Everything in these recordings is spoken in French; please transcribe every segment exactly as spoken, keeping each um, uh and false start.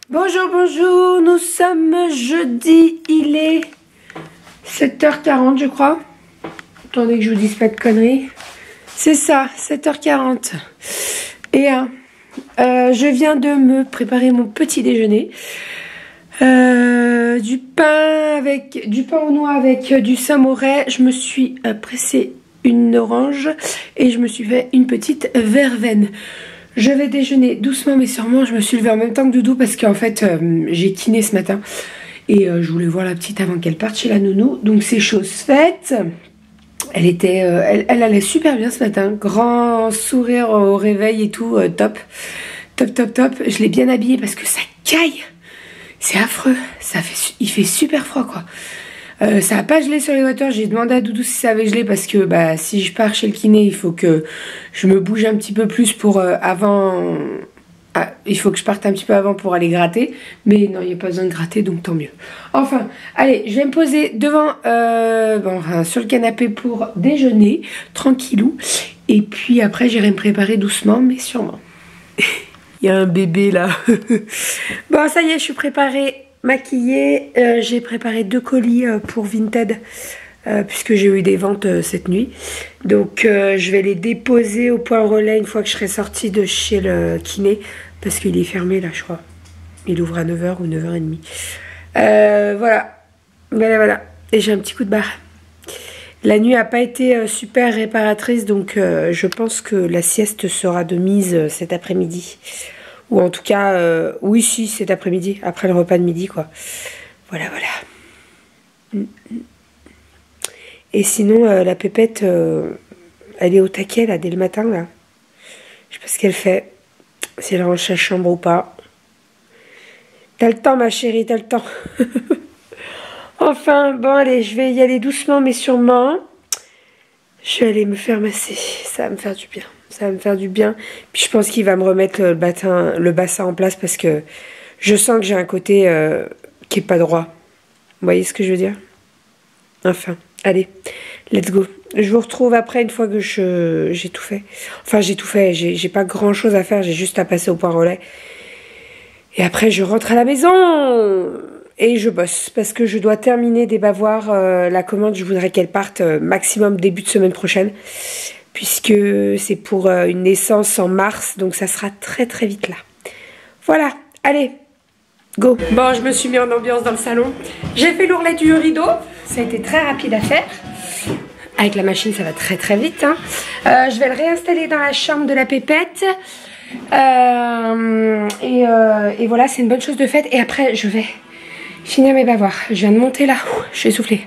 Bonjour, bonjour, nous sommes jeudi, il est sept heures quarante je crois. Attendez que je vous dise pas de conneries. C'est ça, sept heures quarante. Et euh, euh, je viens de me préparer mon petit déjeuner. Euh, du pain avec du pain aux noix avec du samouraï. Je me suis euh, pressé une orange et je me suis fait une petite verveine. Je vais déjeuner doucement mais sûrement. Je me suis levée en même temps que Doudou parce qu'en fait euh, j'ai kiné ce matin et euh, je voulais voir la petite avant qu'elle parte chez la nounou. Donc c'est chose faite. Elle était, euh, elle, elle allait super bien ce matin. Grand sourire au réveil et tout, euh, top, top, top, top. Je l'ai bien habillée parce que ça caille. C'est affreux. Ça fait, il fait super froid quoi. Euh, ça a pas gelé sur les hauteurs. J'ai demandé à Doudou si ça avait gelé parce que bah si je pars chez le kiné, il faut que je me bouge un petit peu plus pour euh, avant. Ah, il faut que je parte un petit peu avant pour aller gratter. Mais non, il n'y a pas besoin de gratter, donc tant mieux. Enfin, allez, je vais me poser devant, euh, bon, enfin, sur le canapé pour déjeuner, tranquillou. Et puis après, j'irai me préparer doucement, mais sûrement. Il y a un bébé là. Bon, ça y est, je suis préparée, maquillée. Euh, j'ai préparé deux colis euh, pour Vinted. Euh, puisque j'ai eu des ventes euh, cette nuit. Donc euh, je vais les déposer au point relais une fois que je serai sortie de chez le kiné. Parce qu'il est fermé là je crois. Il ouvre à neuf heures ou neuf heures trente. Euh, voilà. Voilà voilà. Et j'ai un petit coup de barre. La nuit n'a pas été euh, super réparatrice. Donc euh, je pense que la sieste sera de mise euh, cet après-midi. Ou en tout cas, euh, oui si cet après-midi. Après le repas de midi quoi. Voilà voilà. Mm -mm. Et sinon, euh, la pépette, euh, elle est au taquet, là, dès le matin, là. Je sais pas ce qu'elle fait. Si elle range sa chambre ou pas. T'as le temps, ma chérie, t'as le temps. Enfin, bon, allez, je vais y aller doucement, mais sûrement. Je vais aller me faire masser. Ça va me faire du bien. Ça va me faire du bien. Puis je pense qu'il va me remettre le, batin, le bassin en place parce que je sens que j'ai un côté euh, qui est pas droit. Vous voyez ce que je veux dire? Enfin. Allez, let's go. Je vous retrouve après une fois que je j'ai tout fait. Enfin, j'ai tout fait. J'ai pas grand chose à faire. J'ai juste à passer au point relais. Et après, je rentre à la maison. Et je bosse. Parce que je dois terminer des bavoirs. Euh, la commande, je voudrais qu'elle parte euh, maximum début de semaine prochaine. Puisque c'est pour euh, une naissance en mars. Donc, ça sera très très vite là. Voilà. Allez. Go. Bon, je me suis mis en ambiance dans le salon. J'ai fait l'ourlet du rideau. Ça a été très rapide à faire. Avec la machine, ça va très très vite. Hein. Euh, je vais le réinstaller dans la chambre de la pépette. Euh, et, euh, et voilà, c'est une bonne chose de faite. Et après, je vais finir mes bavoirs. Je viens de monter là. Je suis essoufflée.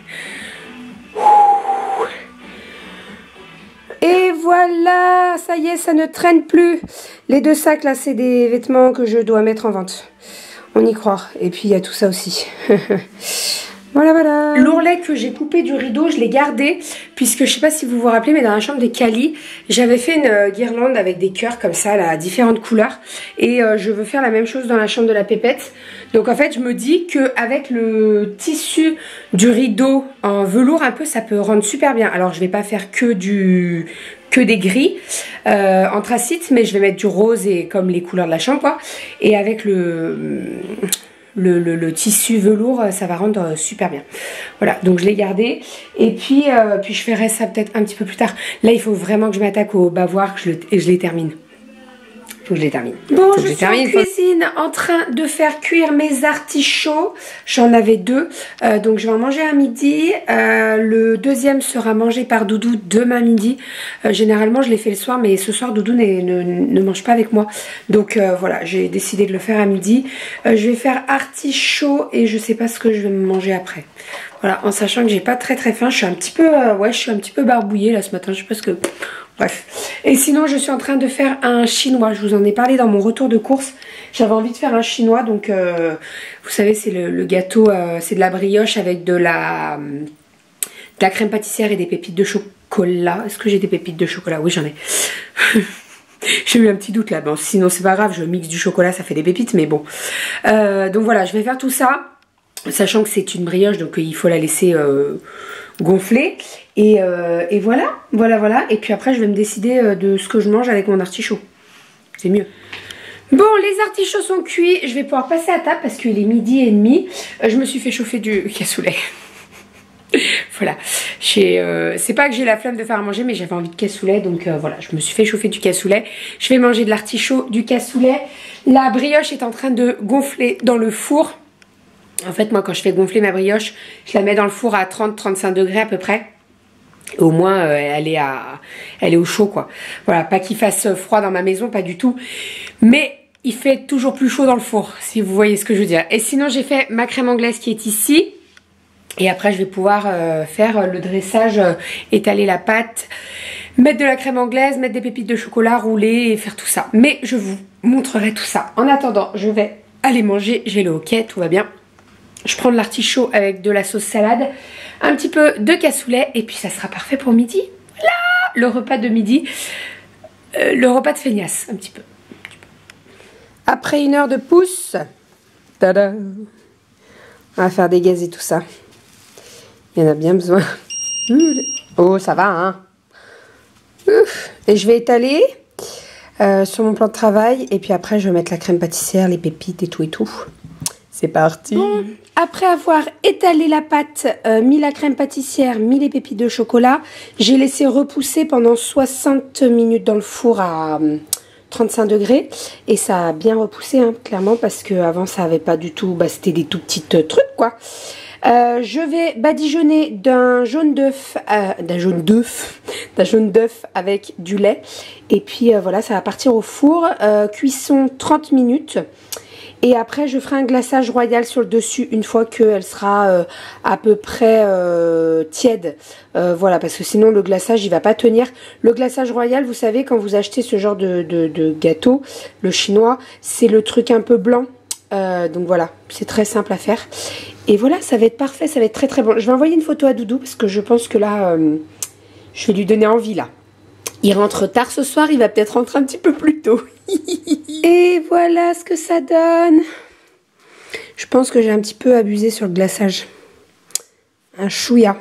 Et voilà, ça y est, ça ne traîne plus. Les deux sacs là, c'est des vêtements que je dois mettre en vente. On y croit. Et puis il y a tout ça aussi. Voilà, voilà. L'ourlet que j'ai coupé du rideau, je l'ai gardé. Puisque je sais pas si vous vous rappelez, mais dans la chambre des Cali, j'avais fait une euh, guirlande avec des cœurs comme ça, là, à différentes couleurs. Et euh, je veux faire la même chose dans la chambre de la pépette. Donc en fait, je me dis qu'avec le tissu du rideau en velours un peu, ça peut rendre super bien. Alors je vais pas faire que du... que des gris euh, anthracite, mais je vais mettre du rose et comme les couleurs de la chambre quoi. Et avec le, le, le, le tissu velours, ça va rendre super bien. Voilà, donc je l'ai gardé. Et puis, euh, puis je ferai ça peut-être un petit peu plus tard. Là, il faut vraiment que je m'attaque au bavoir que je le, et je les termine. Faut que je les termine. Bon, je, je suis en cuisine en train de faire cuire mes artichauts. J'en avais deux. Euh, donc je vais en manger à midi. Euh, le deuxième sera mangé par Doudou demain midi. Euh, généralement, je l'ai fait le soir, mais ce soir, Doudou ne, ne, ne mange pas avec moi. Donc euh, voilà, j'ai décidé de le faire à midi. Euh, je vais faire artichaut et je sais pas ce que je vais me manger après. Voilà, en sachant que j'ai pas très très faim. Je suis un petit peu, euh, ouais, je suis un petit peu barbouillée là ce matin. Je sais pas ce que... Bref. Et sinon, je suis en train de faire un chinois. Je vous en ai parlé dans mon retour de course. J'avais envie de faire un chinois. Donc, euh, vous savez, c'est le, le gâteau, euh, c'est de la brioche avec de la, de la crème pâtissière et des pépites de chocolat. Est-ce que j'ai des pépites de chocolat? Oui, j'en ai. J'ai eu un petit doute là. Bon, sinon, c'est pas grave. Je mixe du chocolat, ça fait des pépites. Mais bon. Euh, donc voilà, je vais faire tout ça. Sachant que c'est une brioche, donc il faut la laisser euh, gonfler. Et, euh, et voilà, voilà, voilà. Et puis après, je vais me décider de ce que je mange avec mon artichaut. C'est mieux. Bon, les artichauts sont cuits. Je vais pouvoir passer à table parce qu'il est midi et demi. Euh, je me suis fait chauffer du cassoulet. Voilà. Euh, c'est pas que j'ai la flemme de faire à manger, mais j'avais envie de cassoulet. Donc euh, voilà, je me suis fait chauffer du cassoulet. Je vais manger de l'artichaut, du cassoulet. La brioche est en train de gonfler dans le four. En fait, moi, quand je fais gonfler ma brioche, je la mets dans le four à trente à trente-cinq degrés à peu près. Au moins, euh, elle est à, elle est au chaud, quoi. Voilà, pas qu'il fasse froid dans ma maison, pas du tout. Mais il fait toujours plus chaud dans le four, si vous voyez ce que je veux dire. Et sinon, j'ai fait ma crème anglaise qui est ici. Et après, je vais pouvoir euh, faire le dressage, euh, étaler la pâte, mettre de la crème anglaise, mettre des pépites de chocolat, rouler et faire tout ça. Mais je vous montrerai tout ça. En attendant, je vais aller manger. J'ai le hoquet, tout va bien. Je prends de l'artichaut avec de la sauce salade, un petit peu de cassoulet et puis ça sera parfait pour midi. Voilà, le repas de midi, euh, le repas de feignasse, un petit peu. Après une heure de pouce, tada, on va faire dégazer tout ça. Il y en a bien besoin. Oh, ça va, hein. Et je vais étaler euh, sur mon plan de travail et puis après je vais mettre la crème pâtissière, les pépites et tout et tout. C'est parti. Bon, après avoir étalé la pâte, euh, mis la crème pâtissière, mis les pépites de chocolat, j'ai laissé repousser pendant soixante minutes dans le four à euh, trente-cinq degrés. Et ça a bien repoussé, hein, clairement, parce qu'avant ça avait pas du tout, bah, c'était des tout petits euh, trucs, quoi. Euh, je vais badigeonner d'un jaune d'œuf, euh, d'un jaune d'œuf, d'un jaune d'œuf avec du lait. Et puis euh, voilà, ça va partir au four. Euh, cuisson trente minutes. Et après, je ferai un glaçage royal sur le dessus une fois qu'elle sera euh, à peu près euh, tiède. Euh, voilà, parce que sinon le glaçage, il va pas tenir. Le glaçage royal, vous savez, quand vous achetez ce genre de, de, de gâteau, le chinois, c'est le truc un peu blanc. Euh, donc voilà, c'est très simple à faire. Et voilà, ça va être parfait, ça va être très très bon. Je vais envoyer une photo à Doudou parce que je pense que là, euh, je vais lui donner envie là. Il rentre tard ce soir, il va peut-être rentrer un petit peu plus tôt. Et voilà ce que ça donne. Je pense que j'ai un petit peu abusé sur le glaçage. Un chouïa.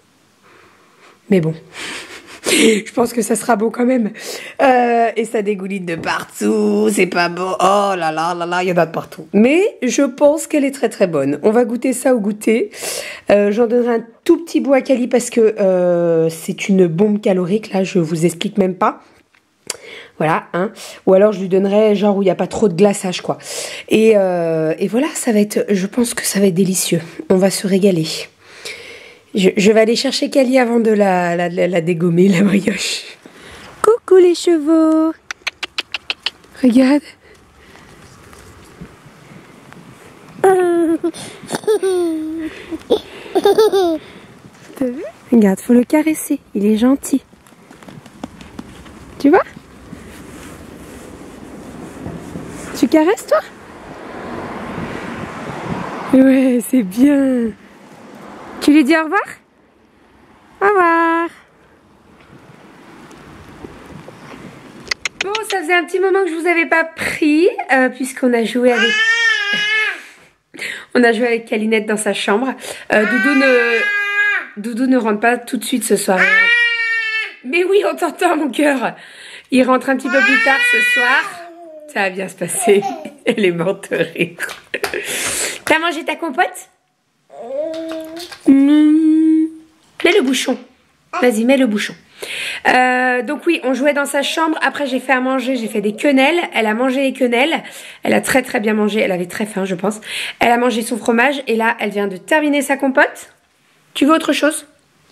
Mais bon. Je pense que ça sera beau quand même. Euh, et ça dégouline de partout. C'est pas beau. Oh là là là là, il y en a de partout. Mais je pense qu'elle est très très bonne. On va goûter ça au goûter. Euh, J'en donnerai un tout petit bout à Kali parce que euh, c'est une bombe calorique. Là, je vous explique même pas. Voilà, hein. Ou alors je lui donnerai genre où il n'y a pas trop de glaçage, quoi. Et, euh, et voilà, ça va être, je pense que ça va être délicieux. On va se régaler. Je, je vais aller chercher Kali avant de la, la, la, la dégommer, la brioche. Coucou les chevaux. Regarde. Regarde, faut le caresser. Il est gentil. Tu vois? Tu caresses, toi? Ouais, c'est bien. Tu lui dis au revoir? Au revoir. Bon, ça faisait un petit moment que je vous avais pas pris, euh, puisqu'on a joué avec... On a joué avec Kalinette dans sa chambre. Euh, Doudou ne... Doudou ne rentre pas tout de suite ce soir. Mais oui, on t'entend, mon cœur. Il rentre un petit peu plus tard ce soir. Ça va bien se passer. Elle est morte de rire. T'as mangé ta compote? Mmh. Mets le bouchon. Vas-y, mets le bouchon. Euh, donc oui, on jouait dans sa chambre. Après, j'ai fait à manger. J'ai fait des quenelles. Elle a mangé les quenelles. Elle a très très bien mangé. Elle avait très faim, je pense. Elle a mangé son fromage. Et là, elle vient de terminer sa compote. Tu veux autre chose?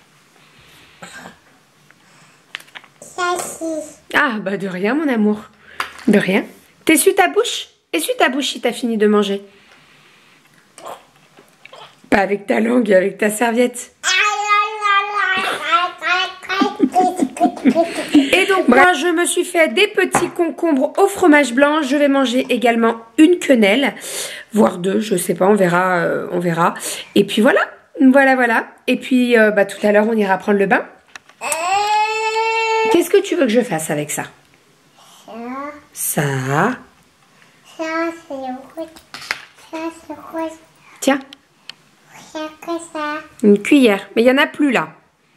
Ah, bah de rien, mon amour. De rien. T'essuies ta bouche? Essuie ta bouche si t'as fini de manger. Pas avec ta langue, avec ta serviette. Et donc moi je me suis fait des petits concombres au fromage blanc. Je vais manger également une quenelle, voire deux, je sais pas, on verra, euh, on verra. Et puis voilà, voilà, voilà. Et puis euh, bah, tout à l'heure on ira prendre le bain. Qu'est-ce que tu veux que je fasse avec ça? Ça. Ça, c'est rouge. Ça, c'est rouge. Tiens. C'est que ça. Une cuillère. Mais il n'y en a plus là.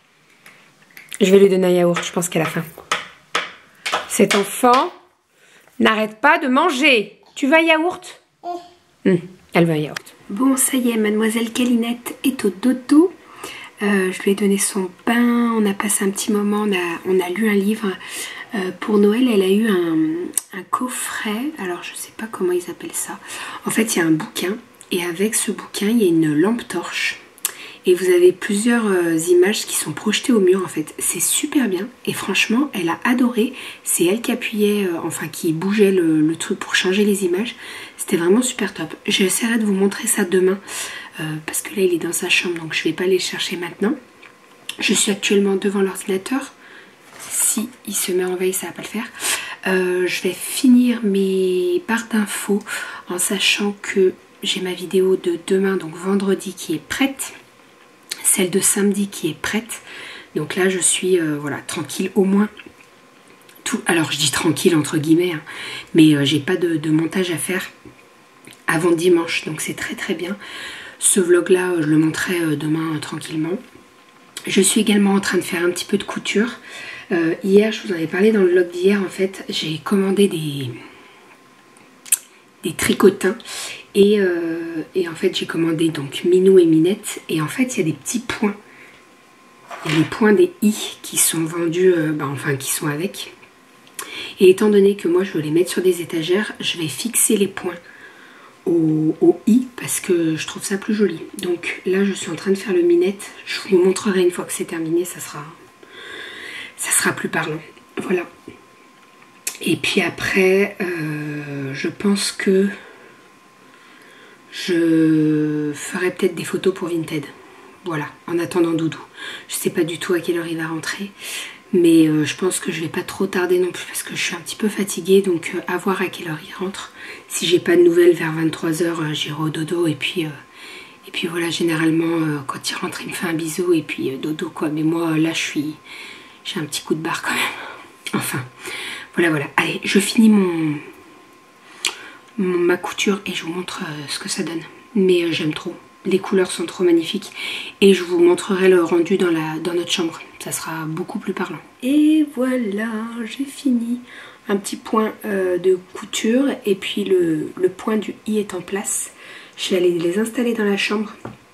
Je vais lui donner un yaourt. Je pense qu'elle a faim. Cet enfant N'arrête pas de manger. Tu vas yaourt? mmh, Elle va yaourt. Bon, ça y est, mademoiselle Calinette est au dodo. Euh, je lui ai donné son pain, on a passé un petit moment, on a, on a lu un livre. Euh, pour Noël, elle a eu un, un coffret, alors je sais pas comment ils appellent ça. En fait, il y a un bouquin, et avec ce bouquin, il y a une lampe torche. Et vous avez plusieurs euh, images qui sont projetées au mur en fait. C'est super bien. Et franchement, elle a adoré. C'est elle qui appuyait, euh, enfin qui bougeait le, le truc pour changer les images. C'était vraiment super top. J'essaierai de vous montrer ça demain. Euh, parce que là, il est dans sa chambre. Donc je ne vais pas aller le chercher maintenant. Je suis actuellement devant l'ordinateur. Si il se met en veille, ça ne va pas le faire. Euh, je vais finir mes barres d'infos en sachant que j'ai ma vidéo de demain, donc vendredi, qui est prête. Celle de samedi qui est prête. Donc là je suis euh, voilà, tranquille au moins. Tout, alors je dis tranquille entre guillemets, hein, mais euh, j'ai pas de, de montage à faire avant dimanche. Donc c'est très très bien. Ce vlog là euh, je le montrerai euh, demain euh, tranquillement. Je suis également en train de faire un petit peu de couture. Euh, hier, je vous en avais parlé dans le vlog d'hier, en fait, j'ai commandé des, des tricotins. Et, euh, et en fait j'ai commandé donc Minou et Minette, et en fait il y a des petits points, il y a les points des i qui sont vendus, euh, bah, enfin qui sont avec, et étant donné que moi je veux les mettre sur des étagères, je vais fixer les points au, au i parce que je trouve ça plus joli. Donc là je suis en train de faire le Minette, je vous montrerai une fois que c'est terminé, ça sera, ça sera plus parlant, voilà. Et puis après euh, je pense que je ferai peut-être des photos pour Vinted. Voilà, en attendant Doudou. Je sais pas du tout à quelle heure il va rentrer. Mais euh, je pense que je vais pas trop tarder non plus parce que je suis un petit peu fatiguée. Donc euh, à voir à quelle heure il rentre. Si j'ai pas de nouvelles vers vingt-trois heures, euh, j'irai au dodo. Et puis, euh, et puis voilà, généralement euh, quand il rentre il me fait un bisou. Et puis euh, dodo quoi. Mais moi euh, là je suis... j'ai un petit coup de barre quand même. Enfin, voilà voilà. Allez, je finis mon... ma couture et je vous montre euh, ce que ça donne. Mais euh, j'aime trop, les couleurs sont trop magnifiques et je vous montrerai le rendu dans, la, dans notre chambre, ça sera beaucoup plus parlant. Et voilà, j'ai fini. Un petit point euh, de couture et puis le, le point du i est en place. Je vais aller les installer dans la chambre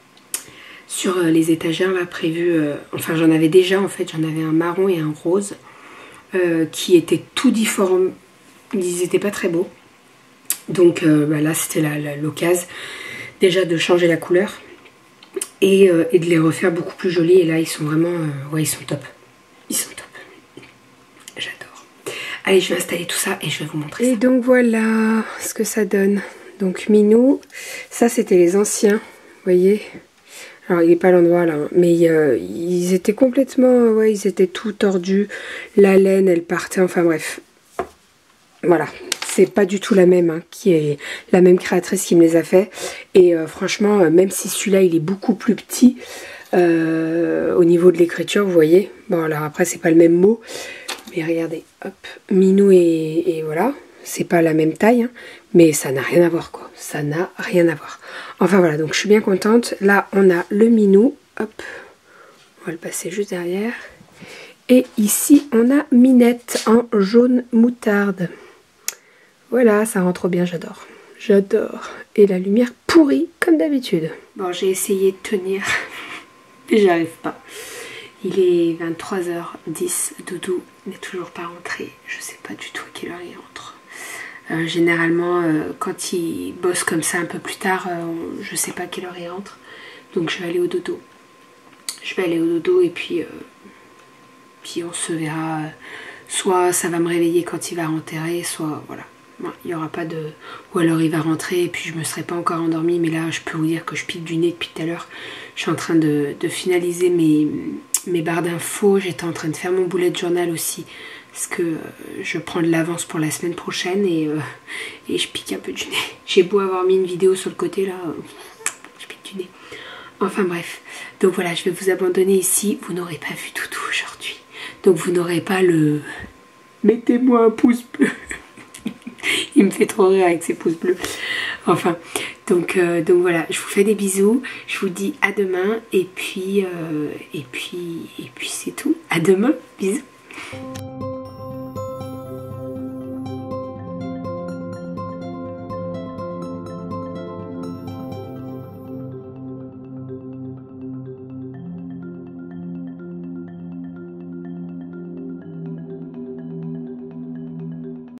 sur euh, les étagères là prévues, euh, enfin j'en avais déjà en fait, j'en avais un marron et un rose euh, qui étaient tout difformes, ils étaient pas très beaux. Donc euh, bah là c'était l'occasion déjà de changer la couleur et, euh, et de les refaire beaucoup plus jolis. Et là ils sont vraiment, euh, ouais ils sont top. Ils sont top. J'adore. Allez je vais installer tout ça et je vais vous montrer. Et ça. Donc voilà ce que ça donne. Donc Minou, ça c'était les anciens, vous voyez. Alors il n'est pas à l'endroit là, hein, mais euh, ils étaient complètement, ouais ils étaient tout tordus. La laine elle partait, enfin bref. Voilà. C'est pas du tout la même, hein, qui est la même créatrice qui me les a fait. Et euh, franchement, euh, même si celui-là, il est beaucoup plus petit euh, au niveau de l'écriture, vous voyez. Bon, alors après, c'est pas le même mot. Mais regardez, hop, Minou et, et voilà. C'est pas la même taille, hein, mais ça n'a rien à voir, quoi. Ça n'a rien à voir. Enfin, voilà, donc je suis bien contente. Là, on a le Minou. Hop, on va le passer juste derrière. Et ici, on a Minette en jaune moutarde. Voilà, ça rend trop bien, j'adore. J'adore. Et la lumière pourrie, comme d'habitude. Bon, j'ai essayé de tenir, mais j'y arrive pas. Il est vingt-trois heures dix, Doudou n'est toujours pas rentré. Je sais pas du tout à quelle heure il rentre. Euh, généralement, euh, quand il bosse comme ça un peu plus tard, euh, je sais pas à quelle heure il rentre. Donc je vais aller au dodo. Je vais aller au dodo et puis, euh, puis on se verra. Euh, soit ça va me réveiller quand il va rentrer, soit voilà. Il n'y aura pas de... Ou alors il va rentrer et puis je me serai pas encore endormie. Mais là je peux vous dire que je pique du nez depuis tout à l'heure. Je suis en train de, de finaliser mes, mes barres d'infos. J'étais en train de faire mon bullet journal aussi. Parce que euh, je prends de l'avance pour la semaine prochaine. Et, euh, et je pique un peu du nez. J'ai beau avoir mis une vidéo sur le côté là. Euh, je pique du nez. Enfin bref. Donc voilà, je vais vous abandonner ici. Vous n'aurez pas vu Doudou aujourd'hui. Donc vous n'aurez pas le... Mettez-moi un pouce bleu. Il me fait trop rire avec ses pouces bleus. Enfin, donc, euh, donc voilà, je vous fais des bisous. Je vous dis à demain. Et puis, euh, et puis, et puis c'est tout. À demain. Bisous.